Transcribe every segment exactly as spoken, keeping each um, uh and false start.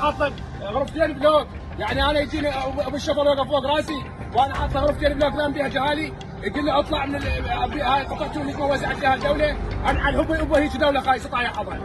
حاط لك غرفتين بلوك، يعني انا يجيني ابو الشفر يوقف فوق راسي وانا حاط غرفتين بلوك نام بها جهالي، يقول لي اطلع من هاي قطعتوا اللي وزعت لها الدوله، انا عن هو هو هيك دوله خايسه طايح حظر.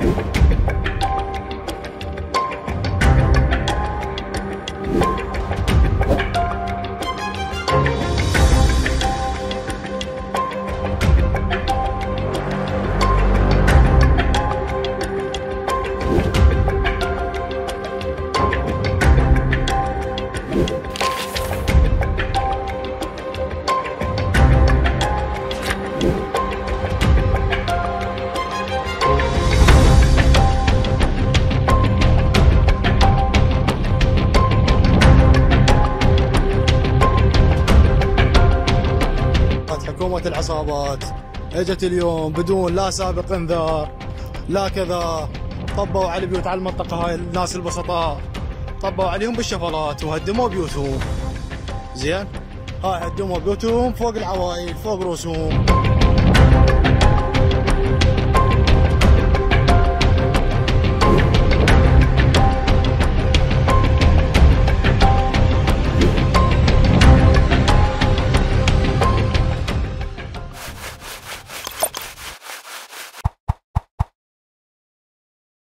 حكومة العصابات اجت اليوم بدون لا سابق انذار لا كذا، طبوا على بيوت على المنطقة هاي الناس البسطاء، طبوا عليهم بالشفرات وهدموا بيوتهم. زين هاي هدموا بيوتهم فوق العوائل فوق رؤوسهم.